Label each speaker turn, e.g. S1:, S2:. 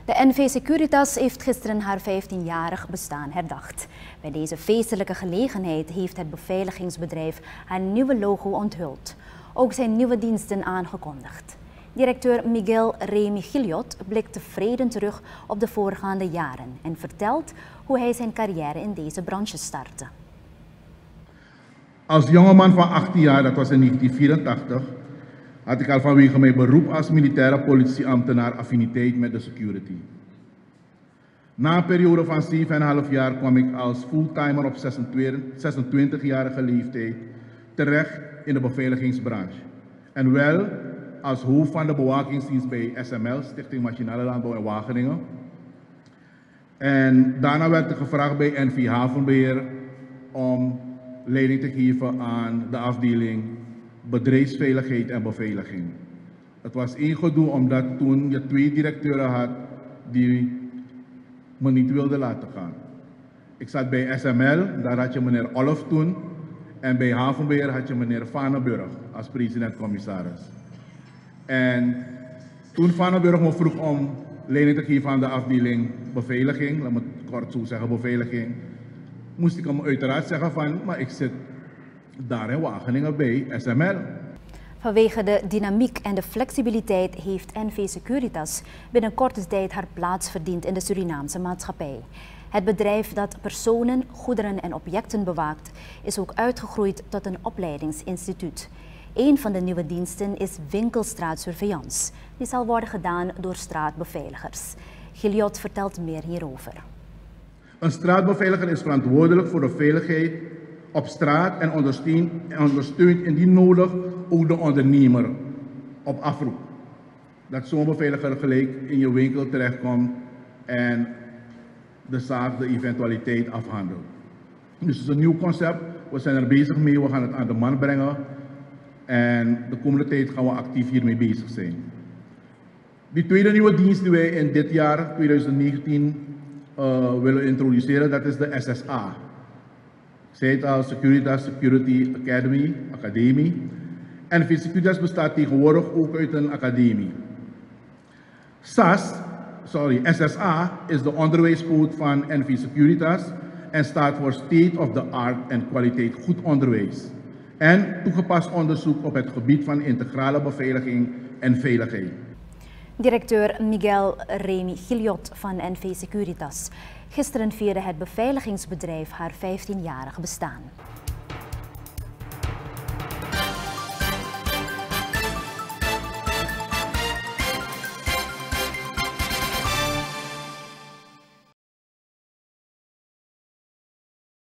S1: De NV Securitas heeft gisteren haar 15-jarig bestaan herdacht. Bij deze feestelijke gelegenheid heeft het beveiligingsbedrijf haar nieuwe logo onthuld. Ook zijn nieuwe diensten aangekondigd. Directeur Miguel Remy Giliot blikt tevreden terug op de voorgaande jaren en vertelt hoe hij zijn carrière in deze branche startte.
S2: Als jongeman van 18 jaar, dat was in 1984, had ik al vanwege mijn beroep als militaire politieambtenaar affiniteit met de security. Na een periode van 7,5 jaar kwam ik als fulltimer op 26-jarige leeftijd terecht in de beveiligingsbranche. En wel als hoofd van de bewakingsdienst bij SML, Stichting Machinale Landbouw in Wageningen. En daarna werd ik gevraagd bij NV Havenbeheer om leiding te geven aan de afdeling bedrijfsveiligheid en beveiliging. Het was één gedoe omdat toen je 2 directeuren had die me niet wilden laten gaan. Ik zat bij SML, daar had je meneer Olaf toen, en bij Havenbeheer had je meneer Vanenburg als president-commissaris. En toen Vanenburg me vroeg om leiding te geven aan de afdeling beveiliging, laat me het kort zo zeggen, beveiliging, moest ik hem uiteraard zeggen van, maar ik zit daar in Wageningen bij SML.
S1: Vanwege de dynamiek en de flexibiliteit heeft NV Securitas binnen korte tijd haar plaats verdiend in de Surinaamse maatschappij. Het bedrijf dat personen, goederen en objecten bewaakt is ook uitgegroeid tot een opleidingsinstituut. Een van de nieuwe diensten is winkelstraatsurveillance. Die zal worden gedaan door straatbeveiligers. Giliot vertelt meer hierover.
S2: Een straatbeveiliger is verantwoordelijk voor de veiligheid op straat en ondersteunt indien nodig ook de ondernemer op afroep. Dat zo'n beveiliger gelijk in je winkel terechtkomt en de zaak, de eventualiteit afhandelt. Dus het is een nieuw concept, we zijn er bezig mee, we gaan het aan de man brengen en de komende tijd gaan we actief hiermee bezig zijn. Die tweede nieuwe dienst die wij in dit jaar, 2019, willen introduceren, dat is de SSA. Ik zei het al, Securitas Security Academie. NV Securitas bestaat tegenwoordig ook uit een academie. SSA is de onderwijscode van NV Securitas en staat voor State of the Art en kwaliteit goed onderwijs. En toegepast onderzoek op het gebied van integrale beveiliging en veiligheid.
S1: Directeur Miguel Remy Giliot van NV Securitas. Gisteren vierde het beveiligingsbedrijf haar 15-jarig bestaan.